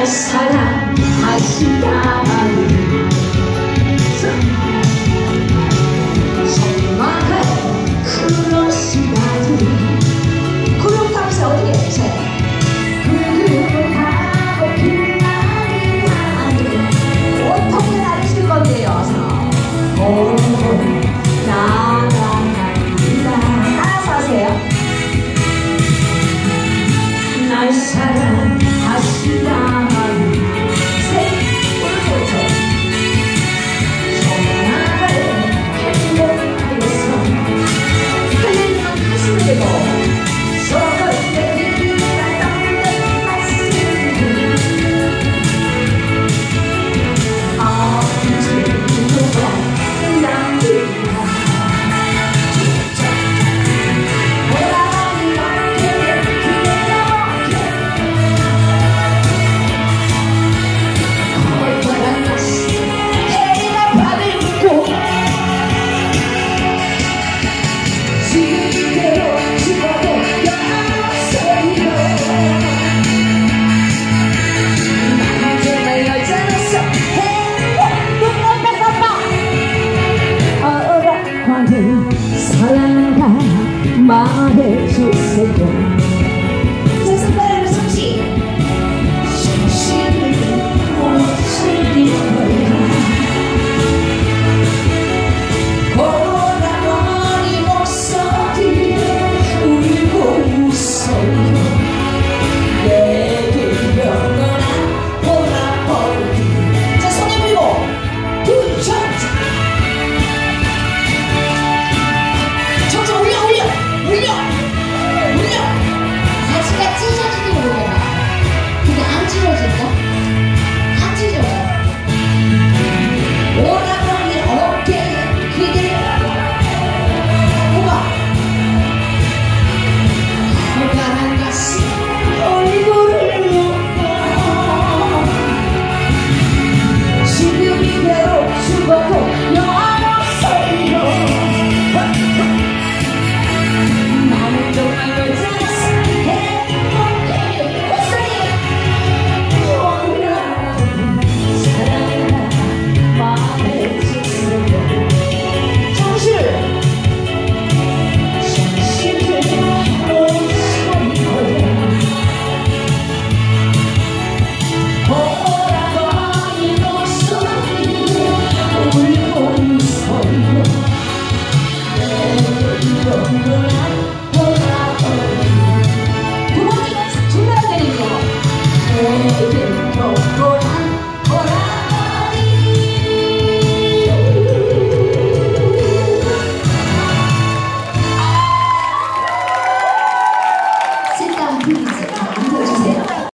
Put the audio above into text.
날 사랑하시다니 정말 그러시다니 구름탑에서 어떻게 해주세요? 구름하고 빛나는 하늘 온통을 나르실 건데요. 나갑니다. 따라서 하세요. 날 사랑하시다니 셋 정말 행복하겠어. 하나님은 가슴을 대고 속을 내리기가 떠는 말씀을 언제부터 남기가 돌아가니 어깨에 기대어 거울보다 다시 해가 밤을 묻고 지금 이대로 죽어도 영원소리로 나는 정말 여자로서 행복한 사랑아 말해주세요.